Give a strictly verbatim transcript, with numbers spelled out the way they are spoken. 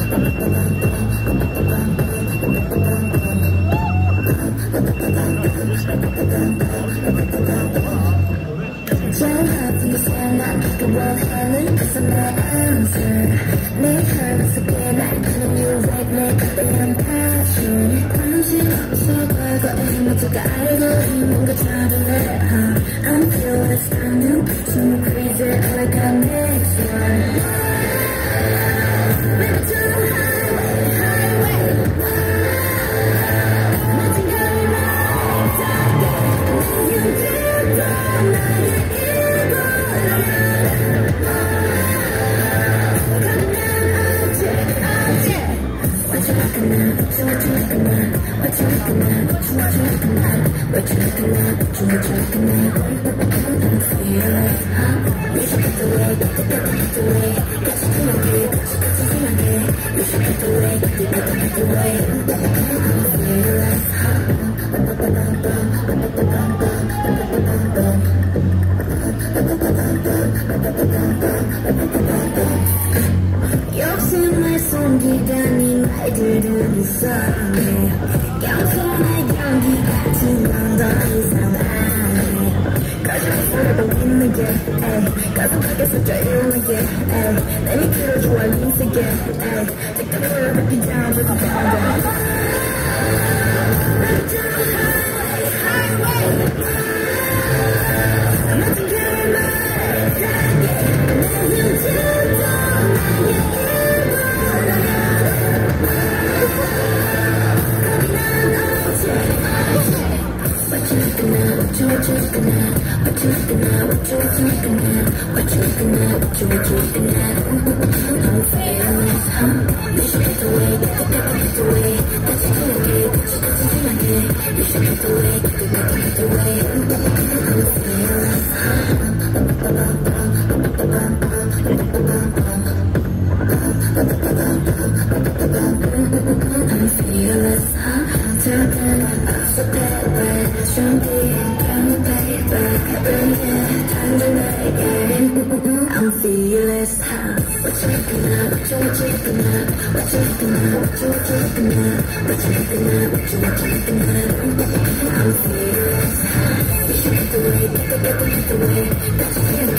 Don't have to stand up, the world handling, cause I'm the answer. Make her once again, I'm telling you right, make up and passion. 관심 없어, 과거의 모두가 알고 있는 것처럼 I'm fearless, I'm new, so crazy, all I got next one. Back to the highway, highway. Nothing coming right, target. You did the night. What you looking at? What you, what you looking at? What you looking at? What you, what you looking at? What you looking at? What you, what you looking at? I'm fearless, huh? You should get away, get the, get the, get away. Got you feel like it, got you, got you feel like it. You should get away, get the, get the, get away. I'm fearless, huh? 욕심을 숨기던 이 말들은 이상해 양손의 경기 같은 건 더 이상 안해 가슴이 쏟아도 있는 게 가슴 밖에서 조용하게 내 밑으로 좋아 인색에 뜨끈을 느끼지 않을 것 같아 What you looking at? What you, what you looking at? What you looking at? What you, what you looking at? What you looking at? What you, what you looking at? I'm fearless, huh? You should get away, get the, get the, get away. Got you feel like it, got you, got you feel like it. You should get away, get the, get the, get away. I'm fearless, huh? I'm fearless, huh? Turning off the paper, shrinking down the paper, bringing time to make it. I'm fearless, huh? What you looking at? What you, what you looking at? What you looking at? What you, what you looking at? What you looking at? What you, what you looking at? I'm fearless, huh? You should get away, get the, get the, get away. Got you feeling